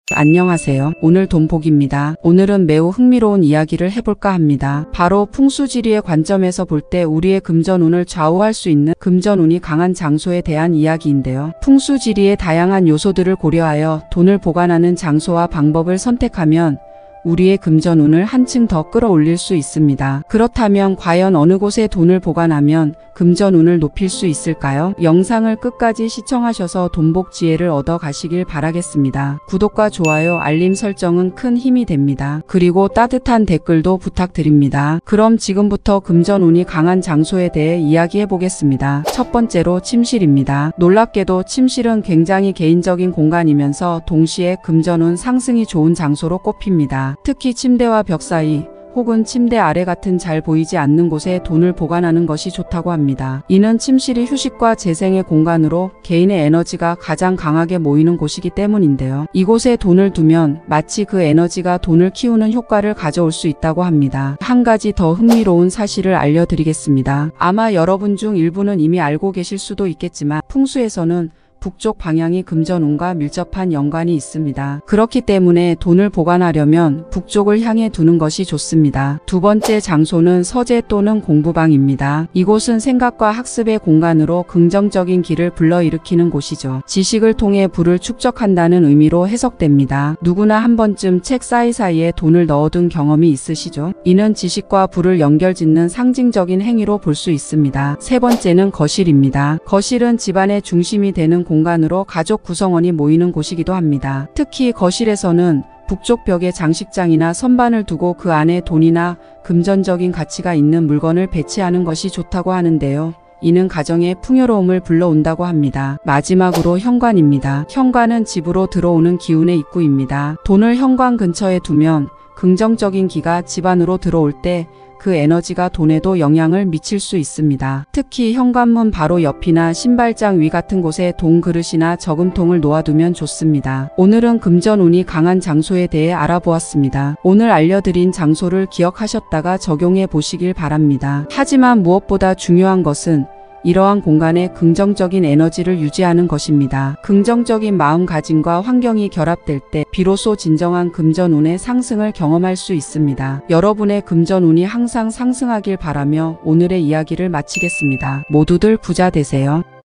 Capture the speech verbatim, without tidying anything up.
안녕하세요. 오늘 돈복입니다. 오늘은 매우 흥미로운 이야기를 해볼까 합니다. 바로 풍수지리의 관점에서 볼 때 우리의 금전운을 좌우할 수 있는 금전운이 강한 장소에 대한 이야기인데요. 풍수지리의 다양한 요소들을 고려하여 돈을 보관하는 장소와 방법을 선택하면 우리의 금전운을 한층 더 끌어올릴 수 있습니다. 그렇다면 과연 어느 곳에 돈을 보관하면 금전운을 높일 수 있을까요? 영상을 끝까지 시청하셔서 돈복 지혜를 얻어 가시길 바라겠습니다. 구독과 좋아요, 알림 설정은 큰 힘이 됩니다. 그리고 따뜻한 댓글도 부탁드립니다. 그럼 지금부터 금전운이 강한 장소에 대해 이야기해 보겠습니다. 첫 번째로 침실입니다. 놀랍게도 침실은 굉장히 개인적인 공간이면서 동시에 금전운 상승이 좋은 장소로 꼽힙니다. 특히 침대와 벽 사이 혹은 침대 아래 같은 잘 보이지 않는 곳에 돈을 보관하는 것이 좋다고 합니다. 이는 침실이 휴식과 재생의 공간으로 개인의 에너지가 가장 강하게 모이는 곳이기 때문인데요. 이곳에 돈을 두면 마치 그 에너지가 돈을 키우는 효과를 가져올 수 있다고 합니다. 한 가지 더 흥미로운 사실을 알려드리겠습니다. 아마 여러분 중 일부는 이미 알고 계실 수도 있겠지만 풍수에서는 북쪽 방향이 금전운과 밀접한 연관이 있습니다. 그렇기 때문에 돈을 보관하려면 북쪽을 향해 두는 것이 좋습니다. 두 번째 장소는 서재 또는 공부방입니다. 이곳은 생각과 학습의 공간으로 긍정적인 기를 불러일으키는 곳이죠. 지식을 통해 부를 축적한다는 의미로 해석됩니다. 누구나 한 번쯤 책 사이사이에 돈을 넣어둔 경험이 있으시죠? 이는 지식과 부를 연결짓는 상징적인 행위로 볼 수 있습니다. 세 번째는 거실입니다. 거실은 집안의 중심이 되는 공간으로 가족 구성원이 모이는 곳이기도 합니다. 특히 거실에서는 북쪽 벽에 장식장이나 선반을 두고 그 안에 돈이나 금전적인 가치가 있는 물건을 배치하는 것이 좋다고 하는데요. 이는 가정의 풍요로움을 불러온다고 합니다. 마지막으로 현관입니다. 현관은 집으로 들어오는 기운의 입구입니다. 돈을 현관 근처에 두면 긍정적인 기가 집 안으로 들어올 때 그 에너지가 돈에도 영향을 미칠 수 있습니다. 특히 현관문 바로 옆이나 신발장 위 같은 곳에 돈 그릇이나 저금통을 놓아두면 좋습니다. 오늘은 금전운이 강한 장소에 대해 알아보았습니다. 오늘 알려드린 장소를 기억하셨다가 적용해 보시길 바랍니다. 하지만 무엇보다 중요한 것은 이러한 공간에 긍정적인 에너지를 유지하는 것입니다. 긍정적인 마음가짐과 환경이 결합될 때 비로소 진정한 금전운의 상승을 경험할 수 있습니다. 여러분의 금전운이 항상 상승하길 바라며 오늘의 이야기를 마치겠습니다. 모두들 부자 되세요.